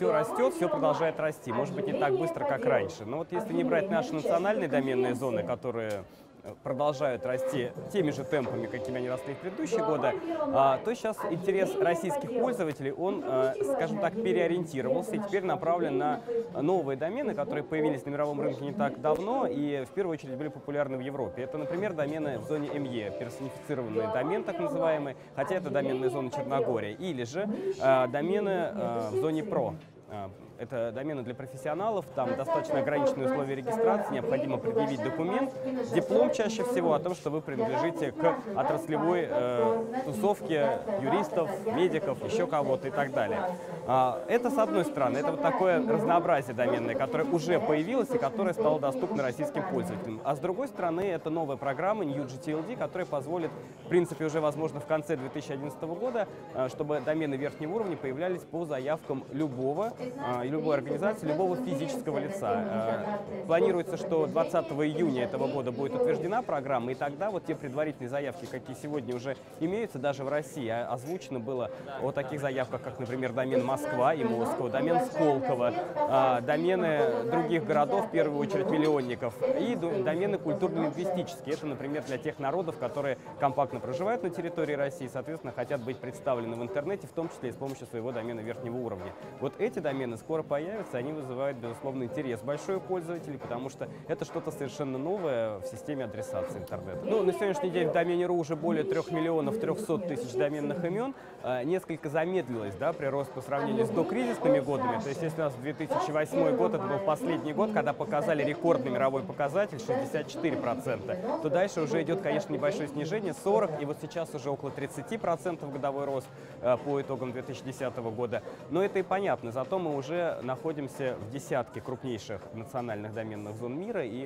все растет, все продолжает расти. Может быть, не так быстро, как раньше. Но вот если не брать наши национальные доменные зоны, которые продолжают расти теми же темпами, какими они росли в предыдущие годы, то сейчас интерес российских пользователей, он, скажем так, переориентировался и теперь направлен на новые домены, которые появились на мировом рынке не так давно и в первую очередь были популярны в Европе. Это, например, домены в зоне МЕ, персонифицированный домен так называемый, хотя это доменная зона Черногории, или же домены в зоне ПРО. Это домены для профессионалов, там достаточно ограниченные условия регистрации, необходимо предъявить документ, диплом чаще всего о том, что вы принадлежите к отраслевой тусовке юристов, медиков, еще кого-то и так далее. Это с одной стороны, это вот такое разнообразие доменное, которое уже появилось и которое стало доступно российским пользователям. А с другой стороны, это новая программа New GTLD, которая позволит, в принципе, уже возможно в конце 2011 года, чтобы домены верхнего уровня появлялись по заявкам любой организации, любого физического лица. Планируется, что 20 июня этого года будет утверждена программа, и тогда вот те предварительные заявки, какие сегодня уже имеются даже в России, озвучено было о таких заявках, как, например, домен Москва и Москва, домен Сколково, домены других городов, в первую очередь миллионников, и домены культурно-лингвистические. Это, например, для тех народов, которые компактно проживают на территории России, соответственно, хотят быть представлены в интернете, в том числе и с помощью своего домена верхнего уровня. Вот эти домены скоро появятся, они вызывают, безусловно, интерес большой у пользователей, потому что это что-то совершенно новое в системе адресации интернета. Ну, на сегодняшний день в домене.ру уже более 3 миллионов 300 тысяч доменных имен. Несколько замедлилось, да, прирост по сравнению с докризисными годами. То есть, если у нас 2008 год, это был последний год, когда показали рекордный мировой показатель 64%, то дальше уже идет, конечно, небольшое снижение, 40%, и вот сейчас уже около 30% годовой рост по итогам 2010 года. Но это и понятно, зато мы уже находимся в десятке крупнейших национальных доменных зон мира, и,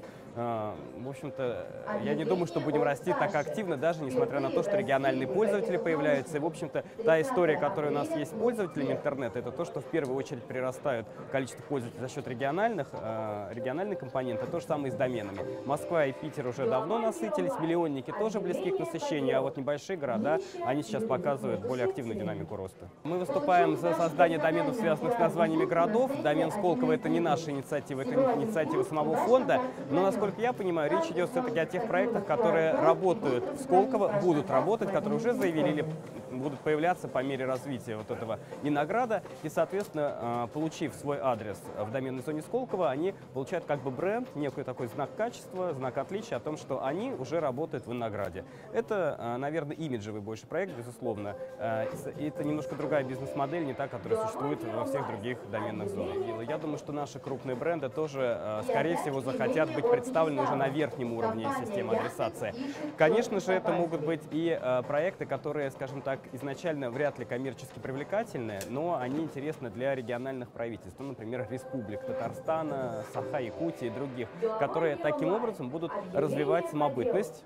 в общем-то, я не думаю, что будем расти так активно, даже несмотря на то, что региональные пользователи появляются. И, в общем-то, та история, которая у нас есть с пользователями интернета, это то, что в первую очередь прирастают количество пользователей за счет региональной компоненты, то же самое и с доменами. Москва и Питер уже давно насытились, миллионники тоже близки к насыщению, а вот небольшие города, они сейчас показывают более активную динамику роста. Мы выступаем за создание доменов, связанных с названиями городов. Домен Сколково — это не наша инициатива, это инициатива самого фонда, но, насколько я понимаю, речь идет все-таки о тех проектах, которые работают в Сколково, будут работать, которые уже заявили или будут появляться по мере развития вот этого Инограда, и, соответственно, получив свой адрес в доменной зоне Сколково, они получают как бы бренд, некий такой знак качества, знак отличия о том, что они уже работают в Инограде. Это, наверное, имиджевый больше проект, безусловно. Это немножко другая бизнес-модель, не та, которая существует во всех других доменных зонах. Я думаю, что наши крупные бренды тоже, скорее всего, захотят быть представлены уже на верхнем уровне системы адресации. Конечно же, это могут быть и проекты, которые, скажем так, изначально вряд ли коммерчески привлекательны, но они интересны для региональных правительств, ну, например, республик Татарстана, Саха-Якутии и других, которые таким образом будут развивать самобытность,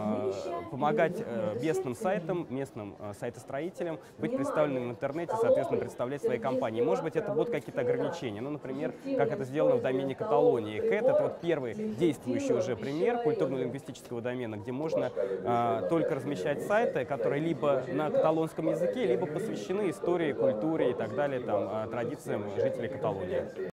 помогать местным сайтам, местным сайтостроителям быть представленными в интернете, соответственно, представлять свои компании. Может быть, это будут какие-то ограничения, ну, например, как это сделано в домене Каталонии. КЭТ — это вот первый действующий уже пример культурно-лингвистического домена, где можно только размещать сайты, которые либо на каталонском языке, либо посвящены истории, культуре и так далее, там, традициям жителей Каталонии.